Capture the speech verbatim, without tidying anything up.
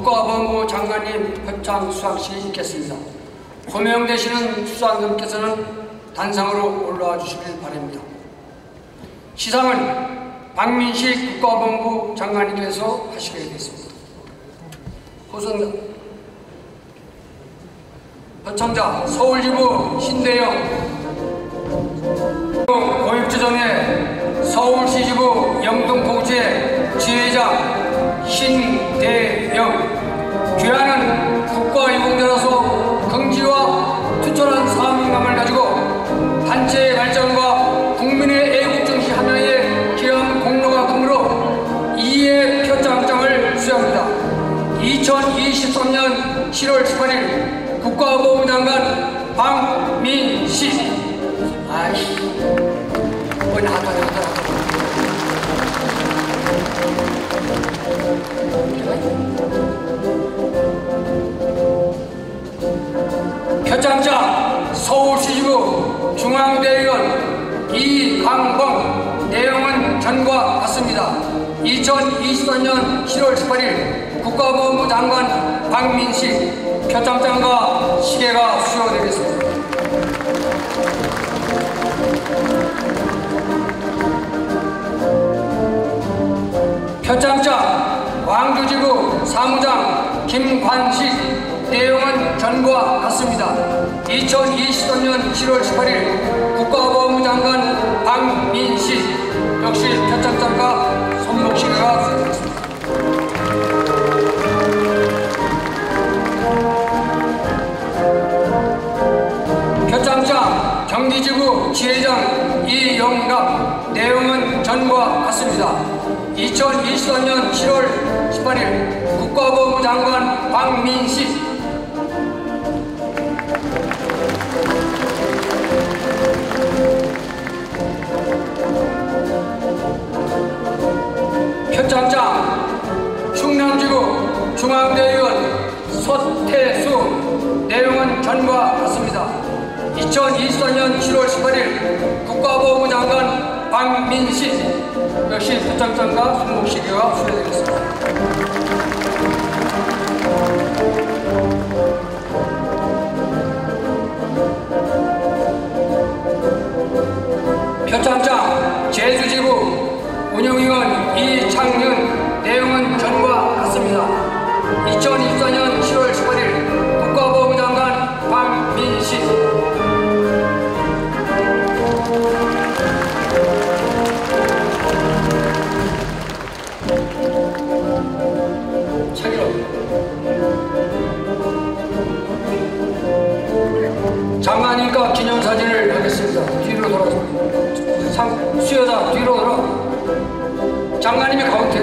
국가보안부 장관님 표창 수상식이 있겠습니다. 호명되시는 수상님께서는 단상으로 올라와 주시길 바랍니다. 시상은 박민식 국가보안부 장관님께서 하시게 되겠습니다. 호선자 표창자 서울지부 신대영, 고육지점의 서울시지부 영등포구의 지회장 신대영, 귀하는 국가유공자로서 긍지와 투철한 사명감을 가지고 단체의 발전과 국민의 애국정신 하나에 기여한 공로가 크므로 이에 표창장을 수여합니다. 이천이십삼 년 칠월 십팔일 국가보안부 장관 박민식. 아이씨, 뭐 나도 나도 표창장 서울시지부 중앙대의원 이강봉, 내용은 전과 같습니다. 이천이십사 년 칠월 십팔일 국가보안부 장관 박민식, 표창장과 시계가 수여되겠습니다. 표창장 광주지구 사무장 김관식, 내용은 전과 같습니다. 이천이십삼 년 칠월 십팔일 국가보안부 장관 박민식, 역시 표창장과 손목시계가 수여되겠습니다. 표창장 경기지구 지회장 이영갑, 내용은 전과 같습니다. 이천이십사 년 칠월 십팔일 국가보안부 장관 박민식, 표창장 충남지구 중앙대의원 서태수, 내용은 전과 같습니다. 이천이십사 년 칠월 십팔일 국가보안부 장관 박민식, 역시 표창장과 손목시계가 수여되겠습니다. 표창장 제주지구 운영위원 이창윤, 내용은 전과 같습니다. 이천이십사 년 칠월 십팔일 국가보안부 장관 박민식, 장관님과 기념사진을 하겠습니다. 뒤로 돌아서 상, 수여자 뒤로 돌아. 장관님이 가운데